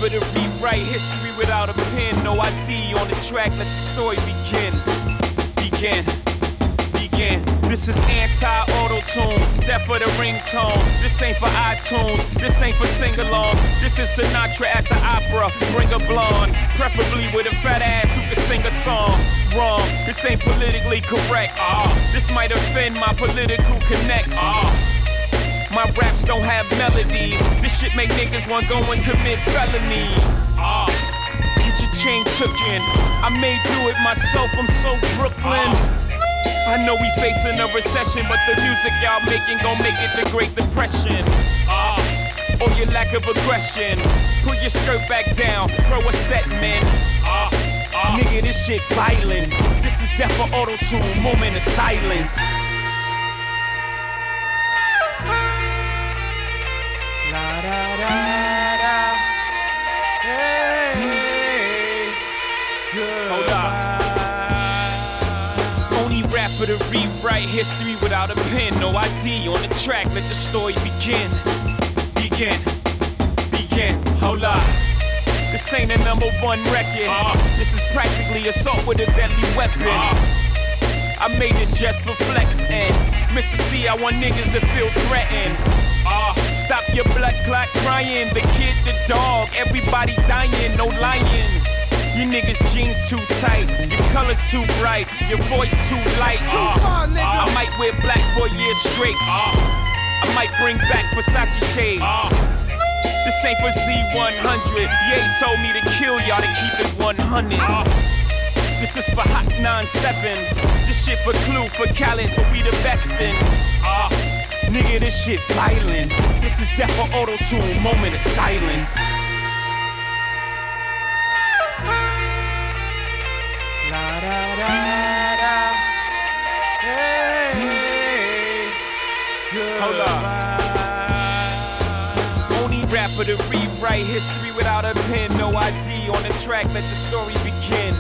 rapper to rewrite history without a pen. No ID on the track, let the story begin. This is anti-auto-tune, death for the ringtone. This ain't for iTunes, this ain't for sing-alongs. This is Sinatra at the opera, bring a blonde, preferably with a fat ass who can sing a song. Wrong, this ain't politically correct. This might offend my political connects. My raps don't have melodies. This shit make niggas want go and commit felonies. Get your chain took in. I may do it myself, I'm so Brooklyn. I know we facing a recession, but the music y'all making gon' make it the Great Depression. Or your lack of aggression. Pull your skirt back down, throw a set, man. Nigga, this shit violent. This is death for auto-tune, moment of silence. La da da da. Hey, goodbye. Only rapper to rewrite history without a pen. No ID on the track, let the story begin. Hold up. This ain't a #1 record. This is practically assault with a deadly weapon. I made this just for flex and Mr. C, I want niggas to feel threatened. Stop your blood clot crying. The kid, the dog, everybody dying, no lying. You niggas jeans too tight, your colors too bright, your voice too light. I might wear black for a year straight. I might bring back Versace shades. This ain't for Z100. Ye told me to kill y'all to keep it 100. This is for Hot 97. This shit for Clue, for Khaled, but we the best in. Nigga, this shit violent. This is death for auto-tune, moment of silence. La da da da. Hey, hold up. Only rapper to rewrite history without a pen. No ID on the track, let the story begin.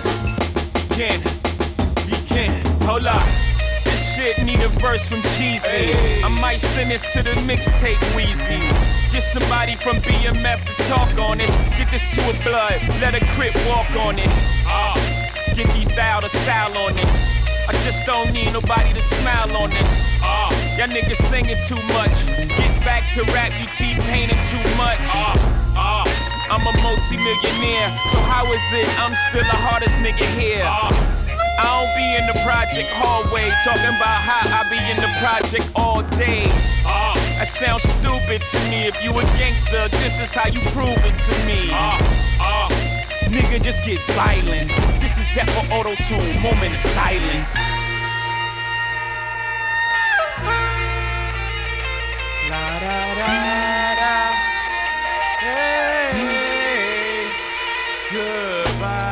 Hold up. This shit need a verse from Cheesy. I might send this to the mixtape Weezy. Get somebody from BMF to talk on this. Get this to a blood, let a Crip walk on it. Get E-Thou the style on this. I just don't need nobody to smile on this. Y'all niggas singing too much. Get back to rap, you T-painting too much. I'm a multi-millionaire, so how is it I'm still the hardest nigga here? I don't be in the project hallway, talking about how I be in the project all day. That sounds stupid to me. If you a gangster, this is how you prove it to me. Nigga, just get violent. This is death for auto-tune, moment of silence. La da da da. Hey, goodbye.